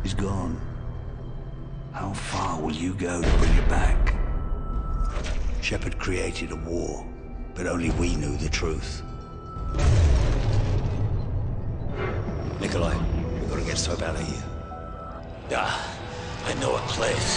He's gone. How far will you go to bring it back? Shepard created a war, but only we knew the truth. Nikolai, we gotta get Soap out of here. I know a place.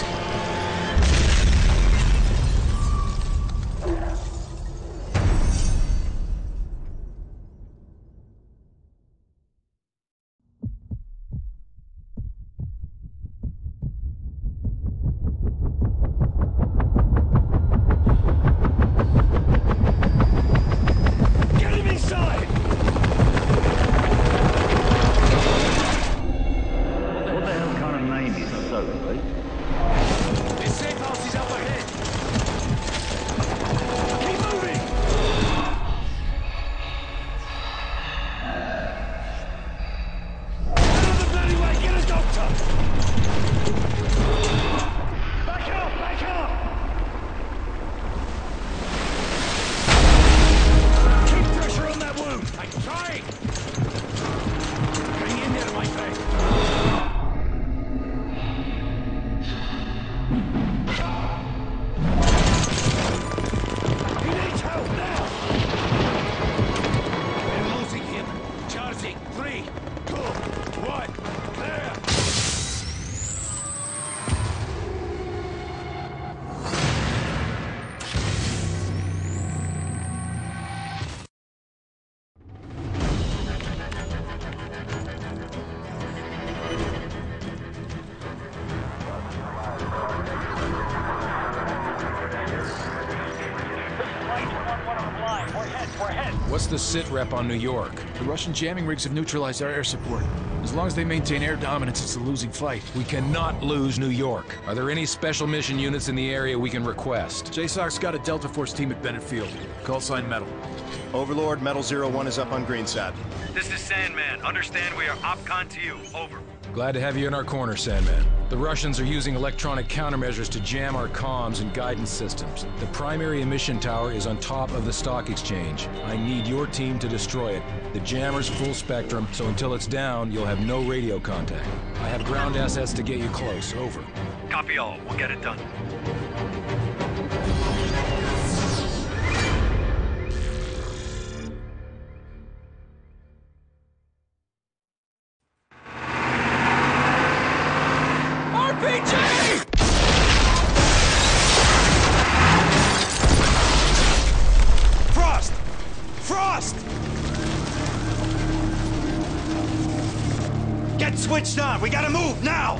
What's the sit rep on New York? The Russian jamming rigs have neutralized our air support. As long as they maintain air dominance, it's a losing fight. We cannot lose New York. Are there any special mission units in the area we can request? JSOC's got a Delta Force team at Bennett Field. Call sign Metal. Overlord, Metal 01 is up on Greenside. This is Sandman. Understand we are OpCon to you. Over. Glad to have you in our corner, Sandman. The Russians are using electronic countermeasures to jam our comms and guidance systems. The primary emission tower is on top of the stock exchange. I need your team to destroy it. The jammer's full spectrum, so until it's down, you'll have no radio contact. I have ground assets to get you close. Over. Copy all. We'll get it done. Get switched on! We gotta move, now!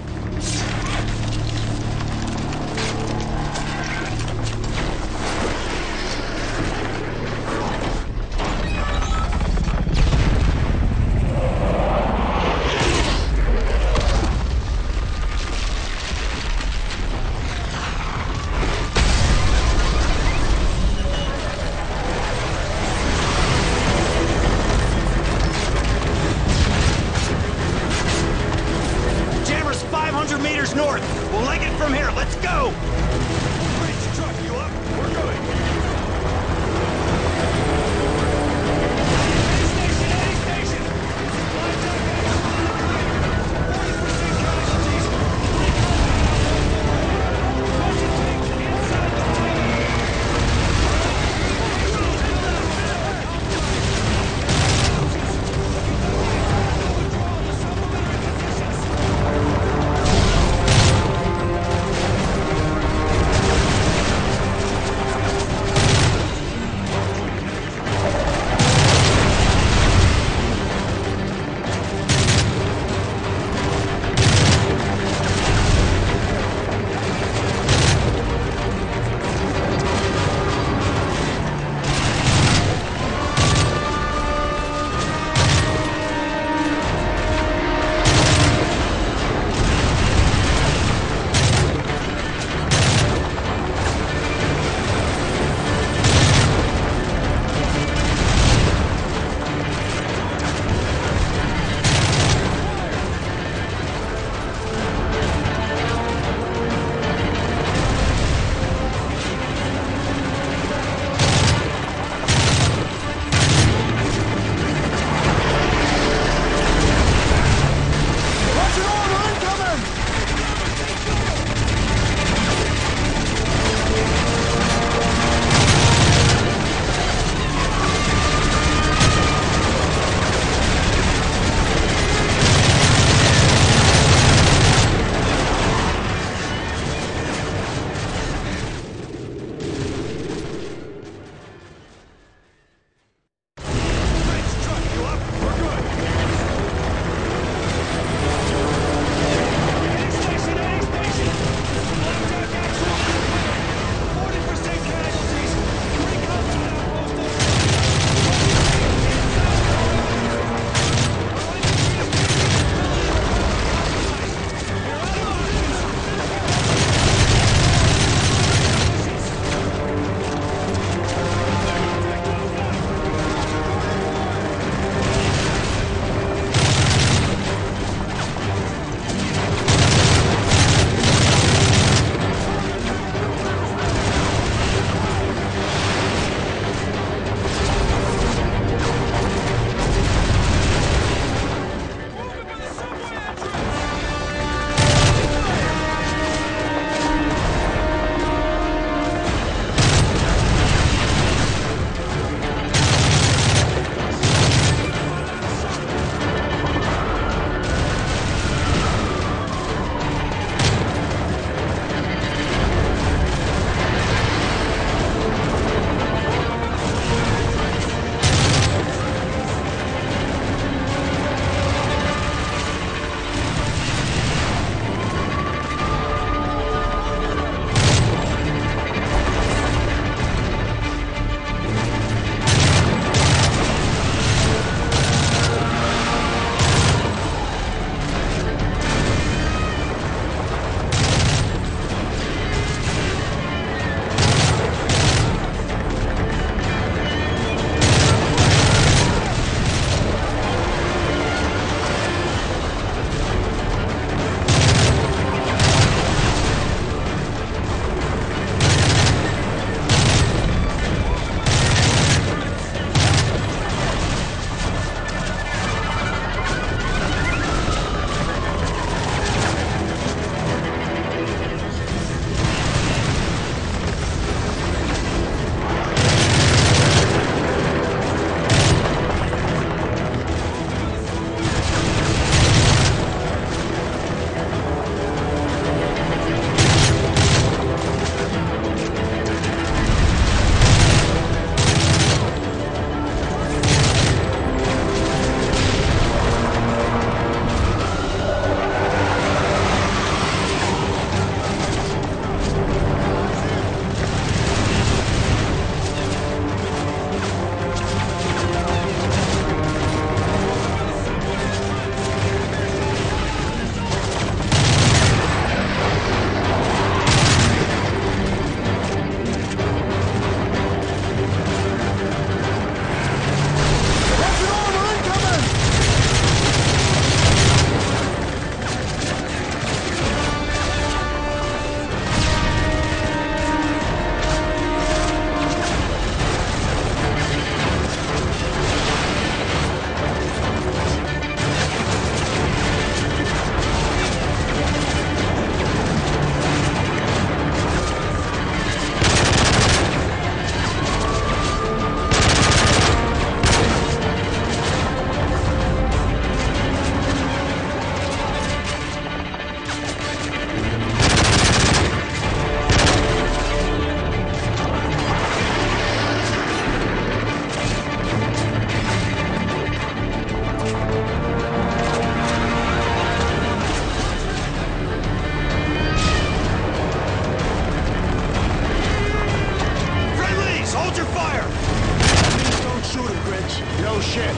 shit.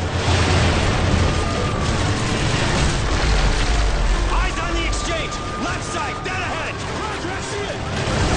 Eyes on the exchange! Left side, dead ahead! Roger, I see it!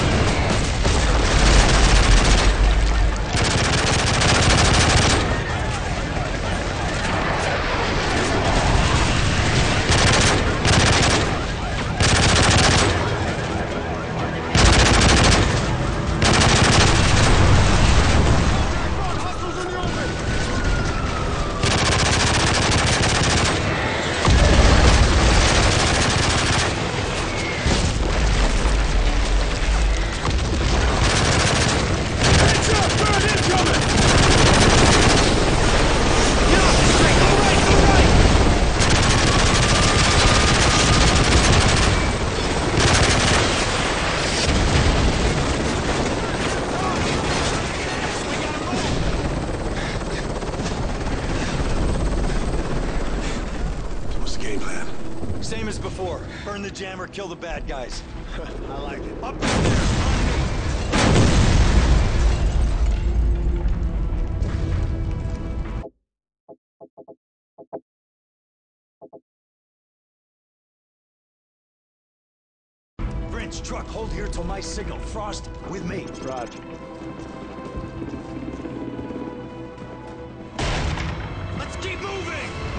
Same as before. Burn the jammer, kill the bad guys. I like it. Up there! French truck, hold here till my signal. Frost, with me. Roger. Let's keep moving!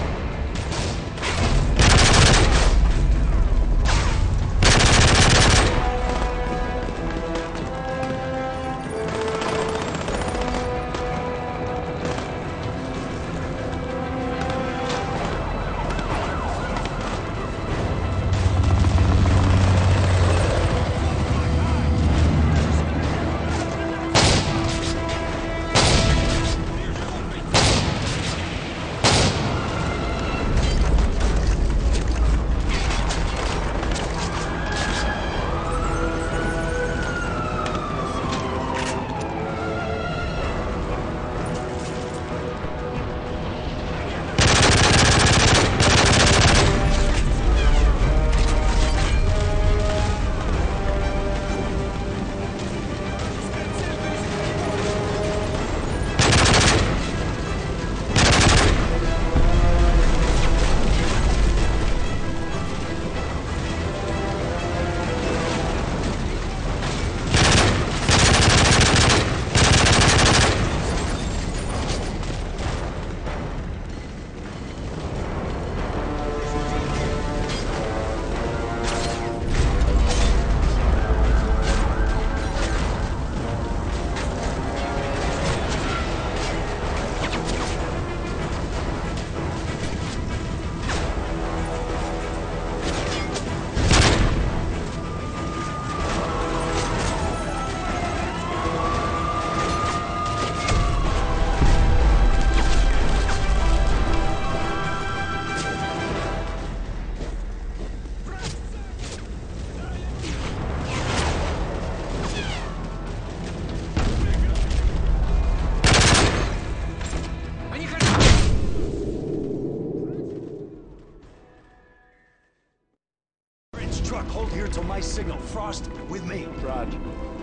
Truck, hold here till my signal. Frost, with me. Roger.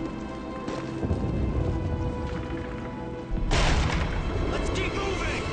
Let's keep moving!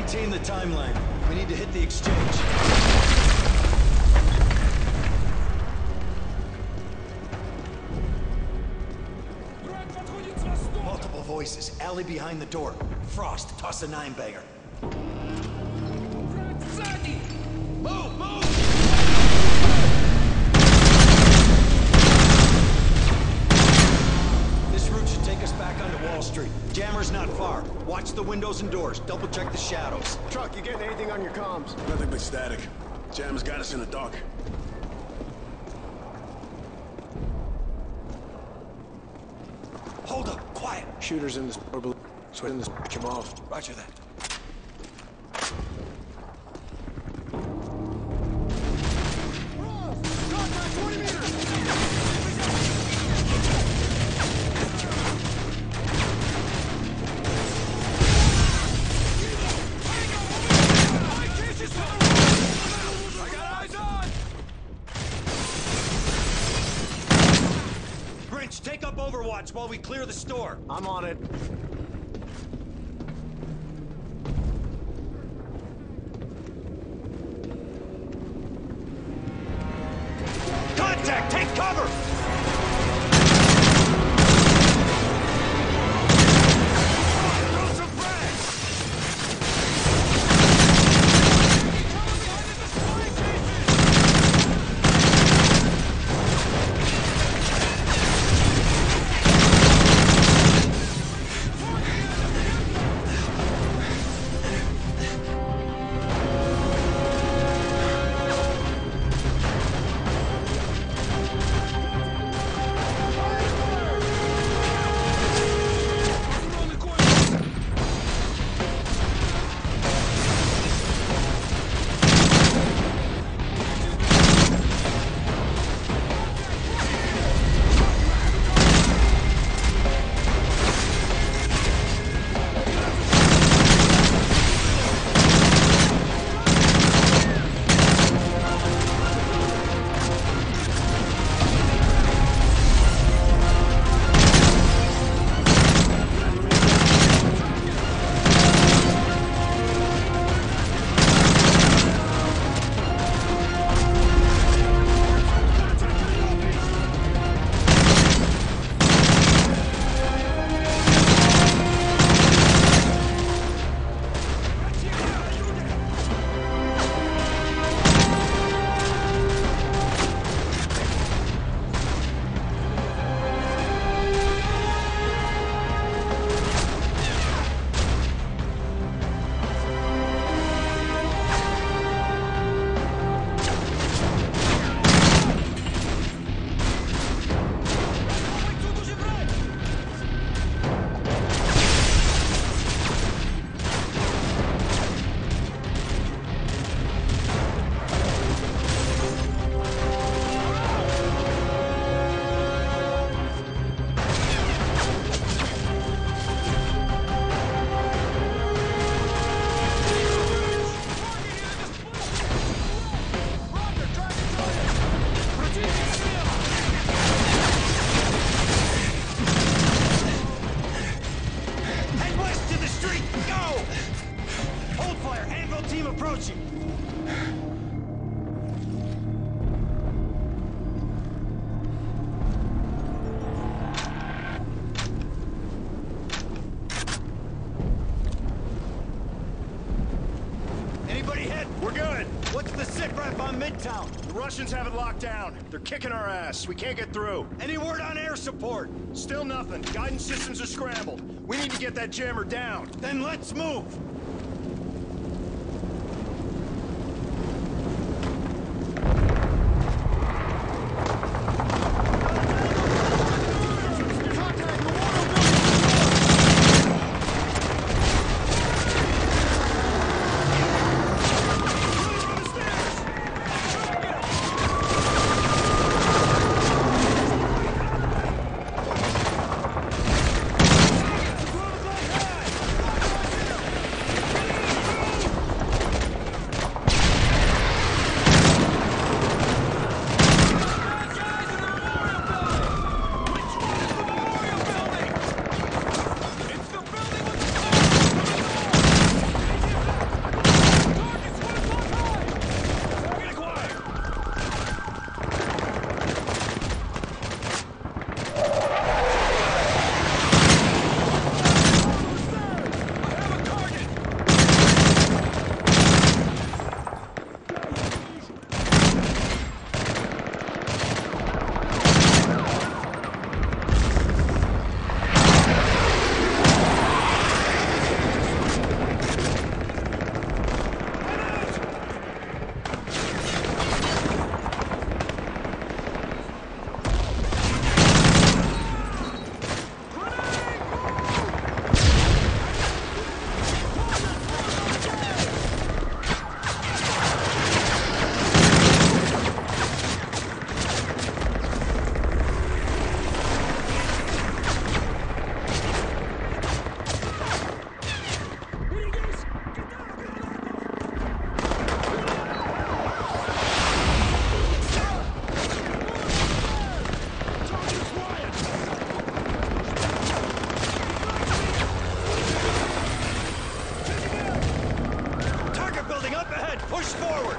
Maintain the timeline. We need to hit the exchange. Multiple voices. Alley behind the door. Frost, toss a 9-banger. Move! Move! This route should take us back onto Wall Street. Jammer's not far. Watch the windows and doors. Double check the shadows. Truck, you getting anything on your comms? Nothing but static. Jammer's got us in the dark. Hold up. Quiet. Shooters in this orbital. Swing this him off. Roger that. Take up Overwatch while we clear the store. I'm on it. Contact! Take cover! Throw some frags! Midtown. The Russians have it locked down. They're kicking our ass. We can't get through. Any word on air support? Still nothing. Guidance systems are scrambled. We need to get that jammer down. Then let's move! Push forward!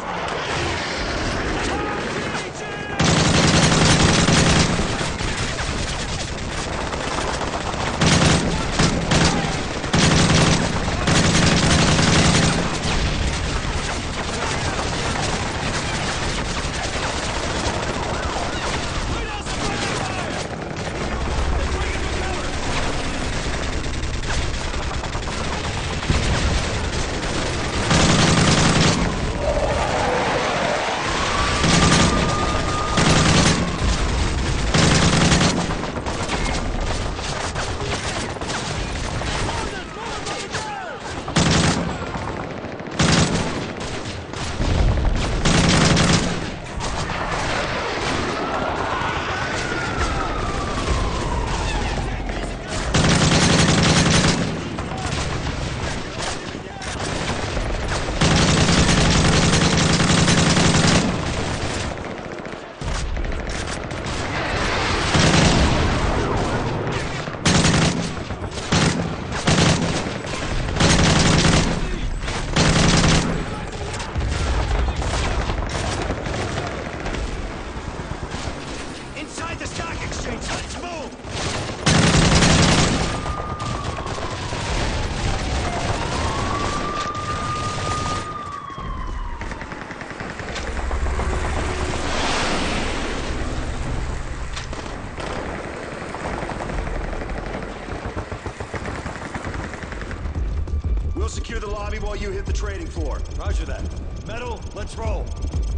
We'll secure the lobby while you hit the trading floor. Roger that. Metal, let's roll.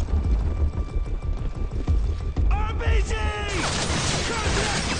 RPG! Contact!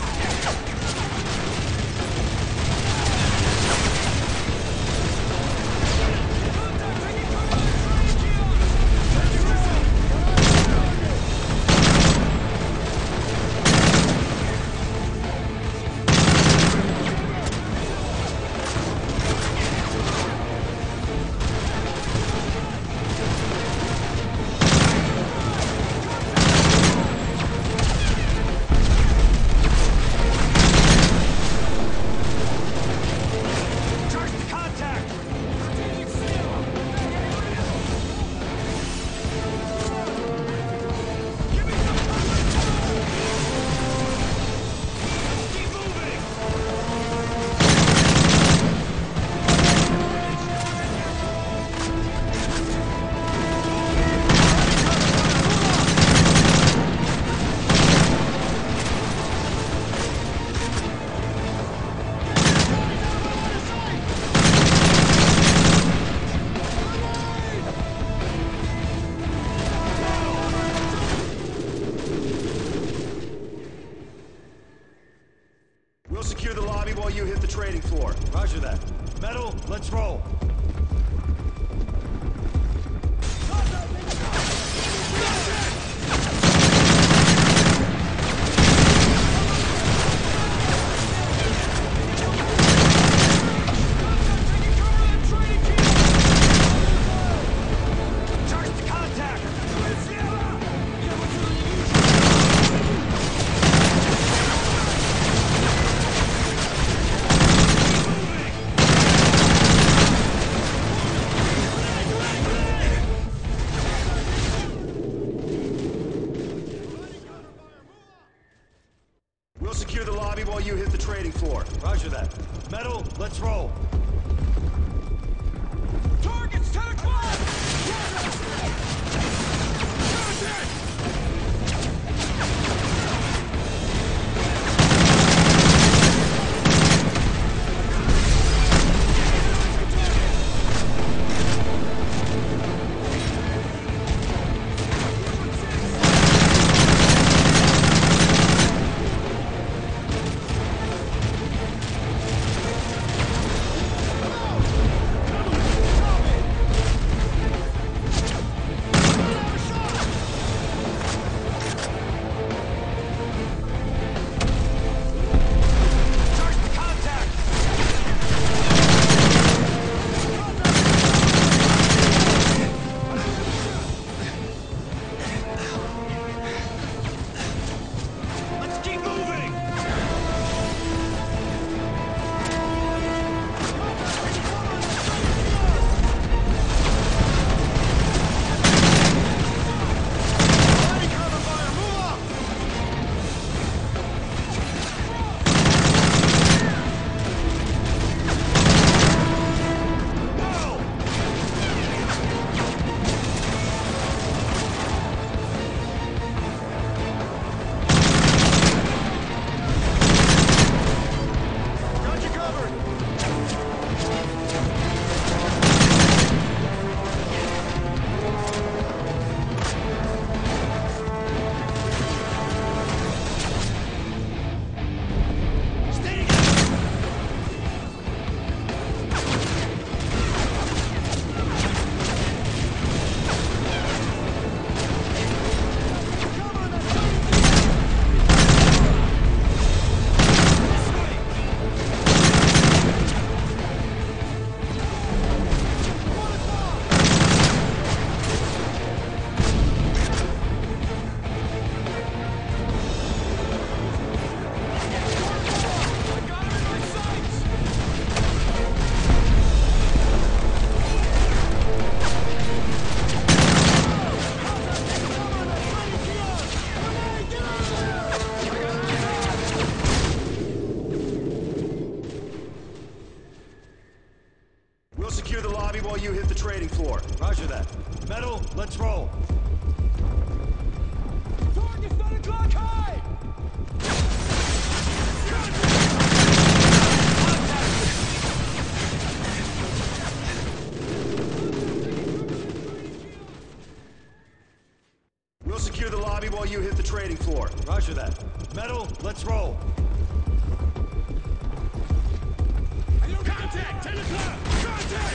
We'll secure the lobby while you hit the trading floor. Roger that. Metal, let's roll. We'll secure the lobby while you hit the trading floor. Roger that. Metal, let's roll. Target's 10 o'clock! lobby while you hit the trading floor. Roger that. Metal, let's roll. Target's 9 o'clock high! We'll secure the lobby while you hit the trading floor. Roger that. Metal, let's roll. Contact! 10 o'clock! Contact!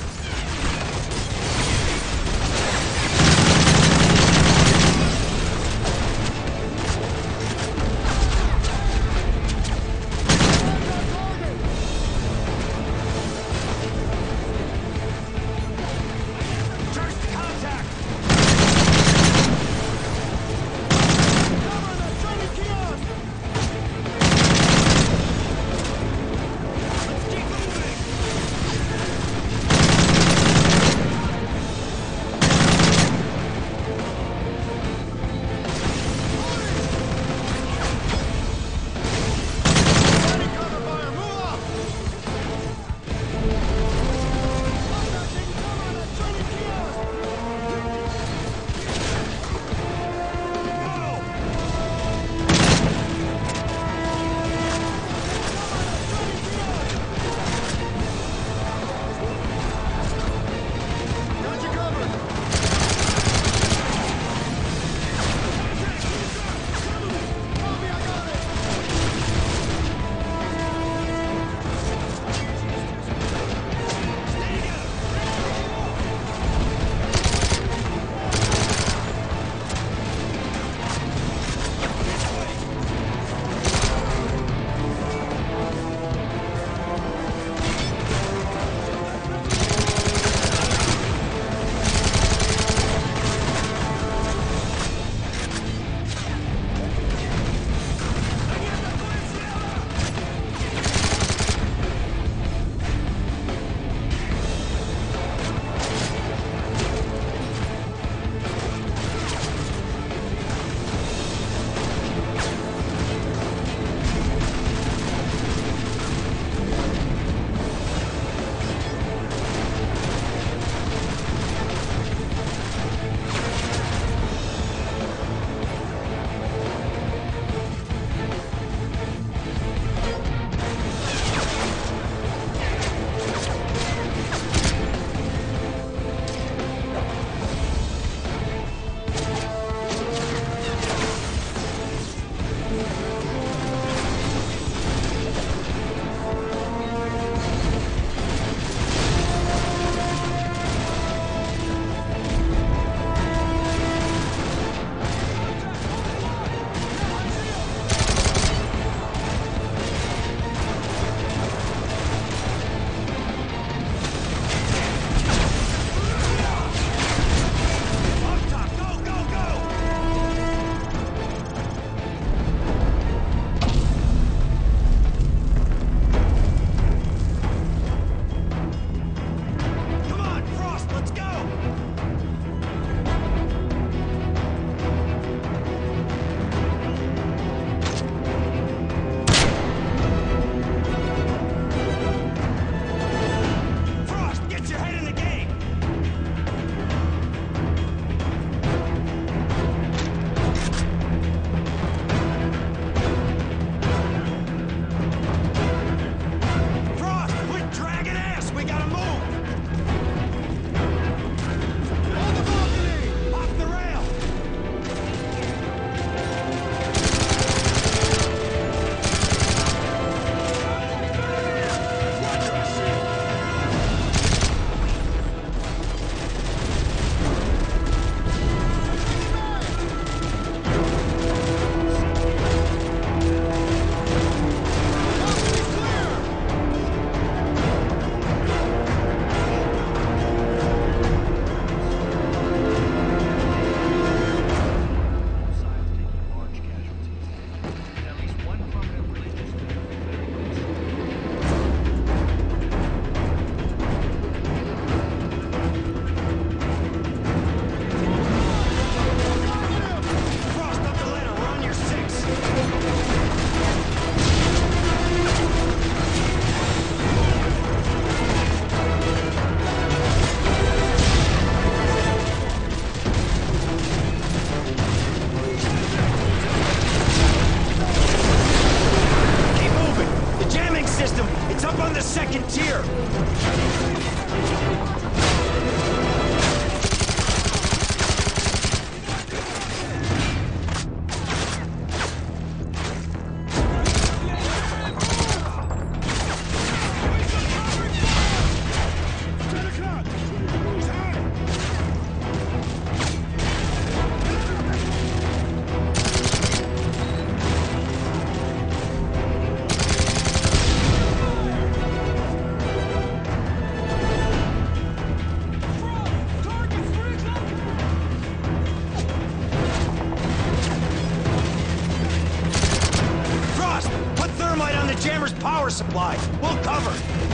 supply. We'll cover.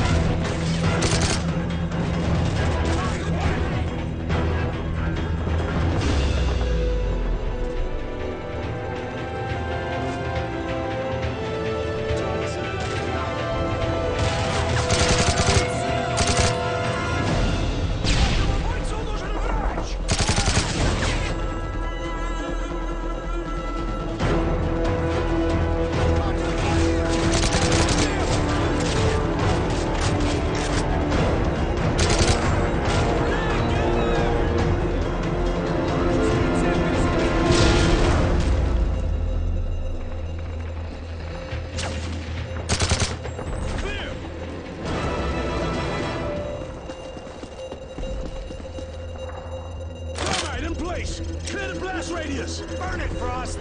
Clear the blast radius! Burn it, Frost!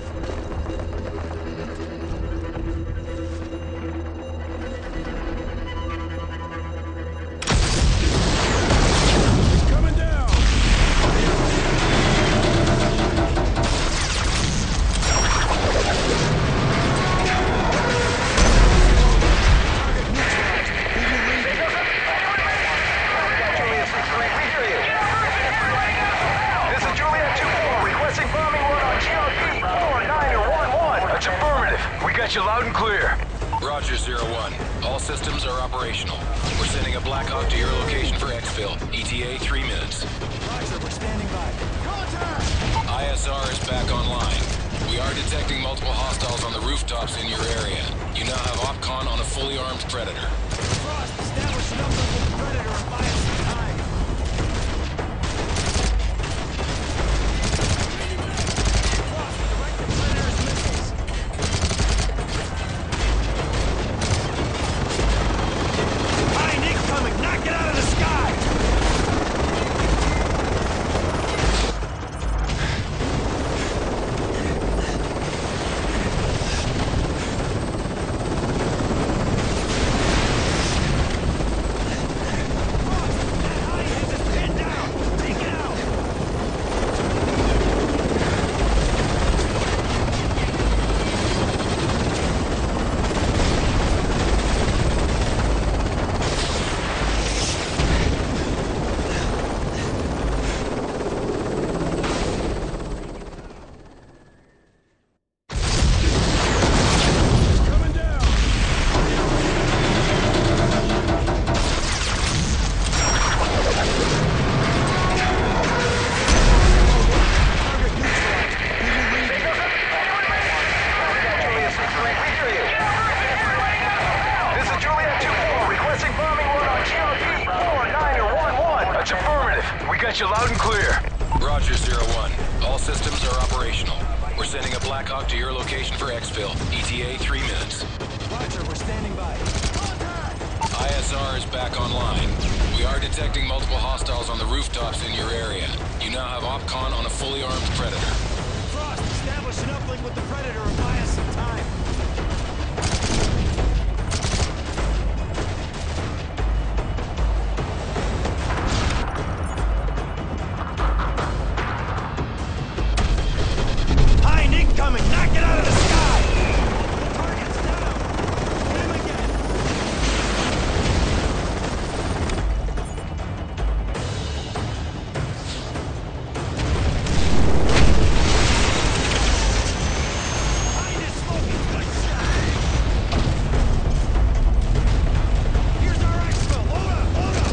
Coming down! This is Juliet 2-4, requesting bombing run on GRP 4911. That's affirmative. We got you loud and clear. Roger, 01. All systems are operational. We're sending a Black Hawk to your location for exfil. ETA 3 minutes. Roger, we're standing by. ISR is back online. We are detecting multiple hostiles on the rooftops in your area. You now have OpCon on a fully armed Predator. Frost, establish an uplink with the Predator and buy us some time. Frost, direct the Predator's missiles. High Nick coming! Knock it out of the sky! You loud and clear. Roger, 01. All systems are operational. We're sending a Black Hawk to your location for exfil. ETA 3 minutes. Roger, we're standing by. ISR is back online. We are detecting multiple hostiles on the rooftops in your area. You now have OpCon on a fully armed Predator. Frost, establish an uplink with the Predator and buy us some time. Coming! Knock it out of the sky! The target's down! Hit him again! Behind is smoking! Good shot! Here's our exfil! Load up! Load up!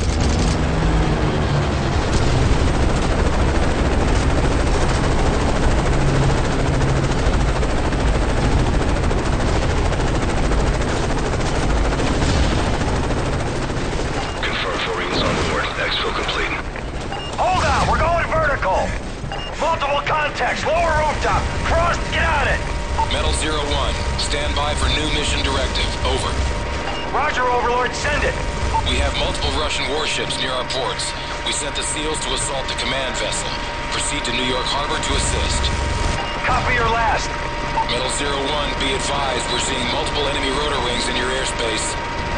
Hold on, we're going vertical. Multiple contacts, lower rooftop. Frost, get on it. Metal 01, stand by for new mission directive. Over. Roger, Overlord, send it. We have multiple Russian warships near our ports. We sent the SEALs to assault the command vessel. Proceed to New York Harbor to assist. Copy your last. Metal 01, be advised, we're seeing multiple enemy rotor wings in your airspace.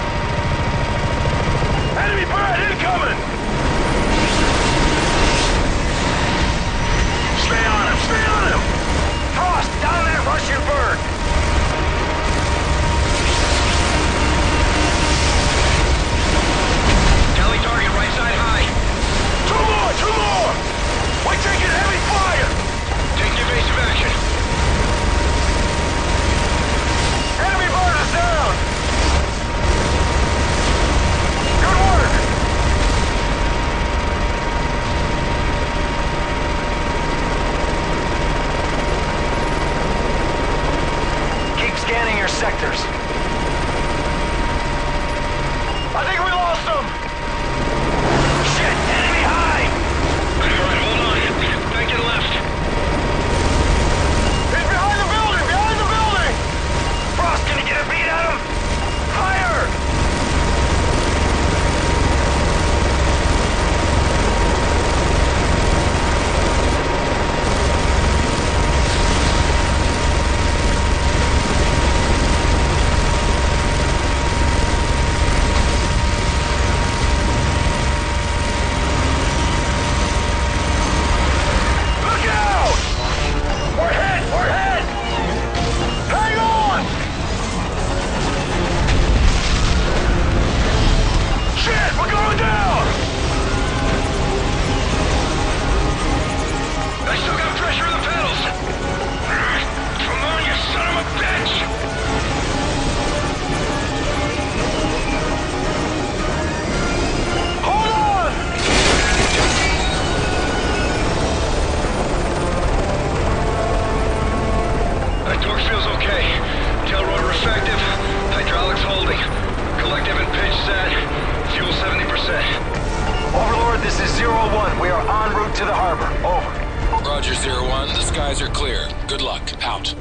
Enemy bird incoming. Stay on him, stay on him. Frost, down that Russian bird. 01, we are en route to the harbor. Over. Roger, 01. The skies are clear. Good luck. Out.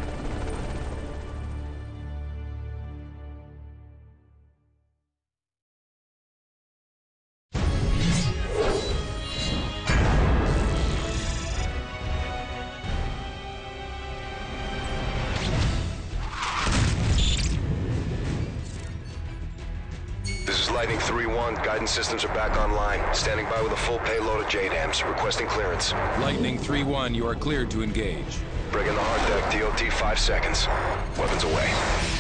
This is Lightning 3-1. Guidance systems are back online. Standing by with a full payload of JDAMs. Requesting clearance. Lightning 3-1, you are cleared to engage. Bring in the hard deck. DOT 5 seconds. Weapons away.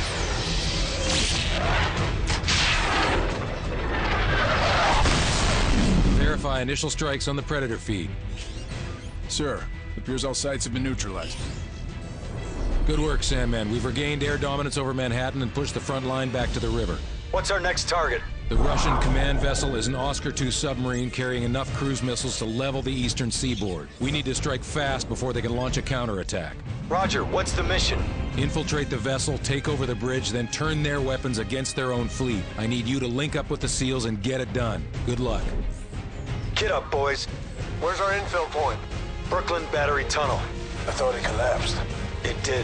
Verify initial strikes on the Predator feed. Sir, appears all sites have been neutralized. Good work, Sandman. We've regained air dominance over Manhattan and pushed the front line back to the river. What's our next target? The Russian command vessel is an Oscar II submarine carrying enough cruise missiles to level the eastern seaboard. We need to strike fast before they can launch a counterattack. Roger, what's the mission? Infiltrate the vessel, take over the bridge, then turn their weapons against their own fleet. I need you to link up with the SEALs and get it done. Good luck. Get up, boys. Where's our infill point? Brooklyn Battery Tunnel. I thought it collapsed. It did.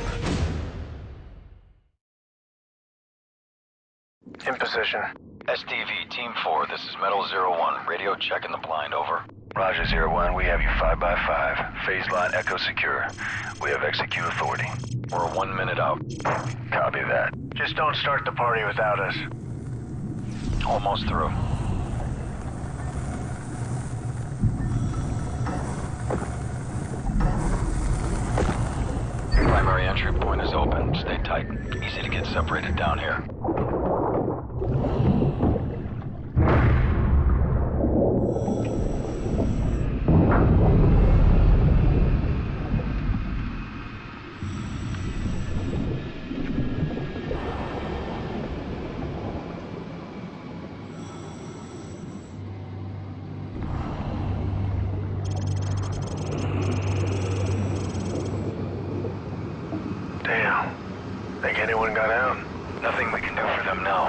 In position. STV, Team 4, this is Metal 01. Radio checking the blind, over. Roger, 01, we have you 5x5. Phase line echo secure. We have execute authority. We're 1 minute out. Copy that. Just don't start the party without us. Almost through. Primary entry point is open. Stay tight. Easy to get separated down here. Damn. Think anyone got out? Nothing we can do for them now.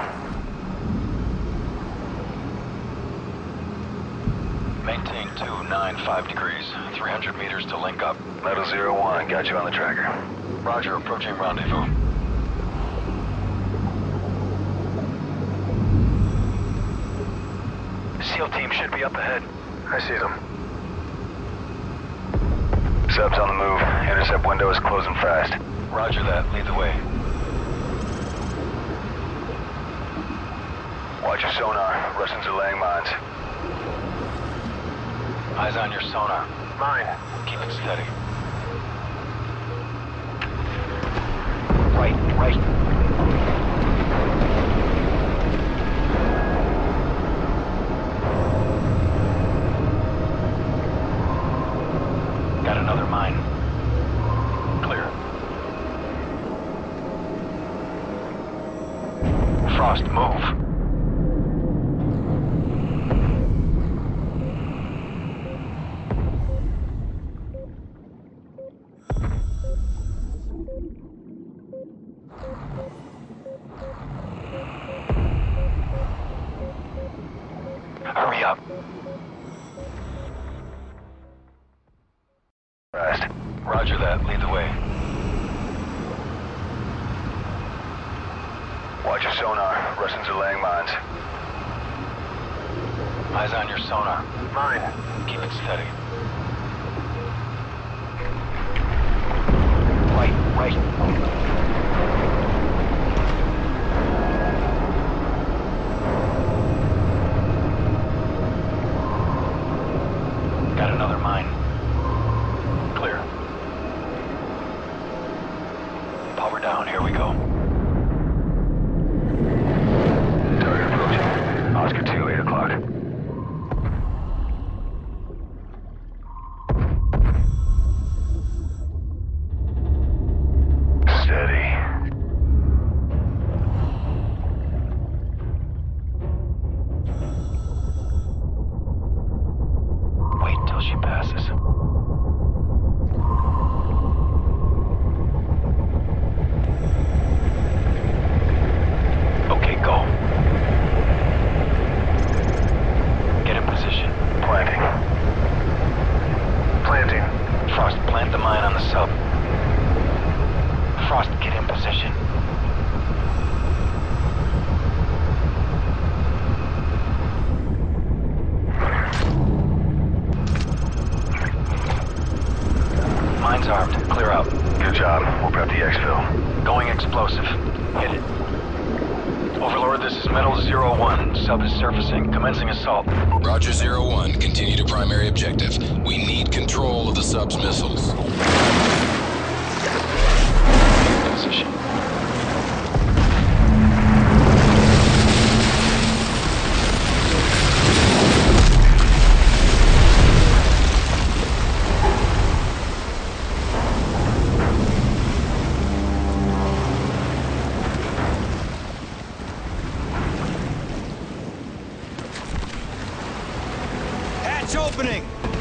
Maintain 295 degrees. 300 meters to link up. Metal 01, got you on the tracker. Roger, approaching rendezvous. SEAL team should be up ahead. I see them. Sub's on the move. Intercept window is closing fast. Roger that. Lead the way. Watch your sonar. Russians are laying mines. Eyes on your sonar. Mine. Keep it steady. Right. Got another mine. Clear. Frost, move. Hurry up. Fast. Roger that. Lead the way. Watch your sonar. Russians are laying mines. Eyes on your sonar. Mine. Keep it steady. Right. Got another mine. Clear. Power down. Here we go. Target approaching. Oscar 2, 8 o'clock. Steady. Wait till she passes. Okay, go. Get in position. Planting. Frost get in position. Mine's armed. Clear out. Good job. We'll prep the exfil. Going explosive. Hit it. Overlord, this is Metal 01. Sub is surfacing. Commencing assault. Roger 01. Continue to primary objective. We need control of the sub's missiles. Position. Hatch opening!